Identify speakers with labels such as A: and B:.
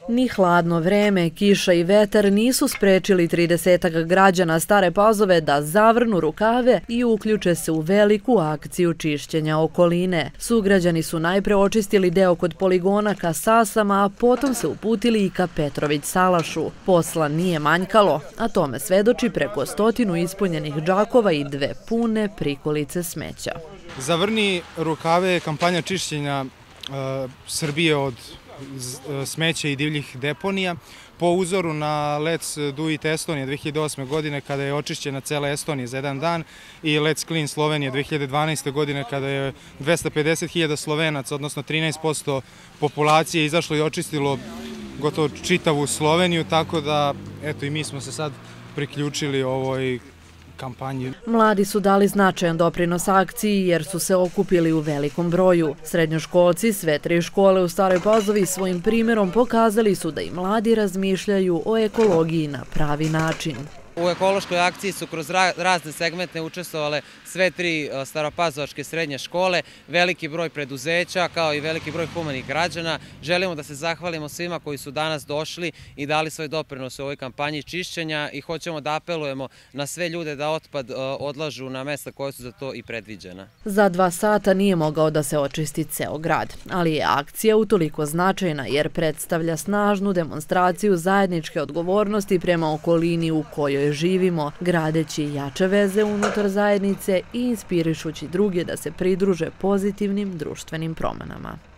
A: Ni hladno vreme, kiša i vetar nisu sprečili 30 građana Stare Pazove da zavrnu rukave i uključe se u veliku akciju čišćenja okoline. Sugrađani su najpre očistili deo kod poligona ka Sasama, a potom se uputili i ka Petrović Salašu. Posla nije manjkalo, a tome svedoči preko 100 ispunjenih džakova i 2 pune prikolice smeća.
B: Zavrni rukave je kampanja čišćenja Srbije od smeća i divljih deponija po uzoru na Let's Do It Estonija 2008. godine kada je očišćena cela Estonija za jedan dan i Let's Clean Slovenija 2012. godine kada je 250.000 Slovenaca, odnosno 13% populacije izašlo i očistilo gotovo čitavu Sloveniju, tako da eto i mi smo se sad priključili ovoj kampanji.
A: Mladi su dali značajan doprinos akciji jer su se okupili u velikom broju. Srednjoškolci sve 3 škole u Staroj Pazovi svojim primjerom pokazali su da i mladi razmišljaju o ekologiji na pravi način.
C: U ekološkoj akciji su kroz razne segmente učestvovale sve 3 staropazovačke srednje škole, veliki broj preduzeća kao i veliki broj humanih građana. Želimo da se zahvalimo svima koji su danas došli i dali svoj doprinos u ovoj kampanji čišćenja i hoćemo da apelujemo na sve ljude da otpad odlažu na mesta koja su za to i predviđena.
A: Za 2 sata nije mogao da se očisti ceo grad, ali je akcija utoliko značajna jer predstavlja snažnu demonstraciju zajedničke odgovornosti prema okolini u kojoj živimo, gradeći jače veze unutar zajednice i inspirišući druge da se pridruže pozitivnim društvenim promenama.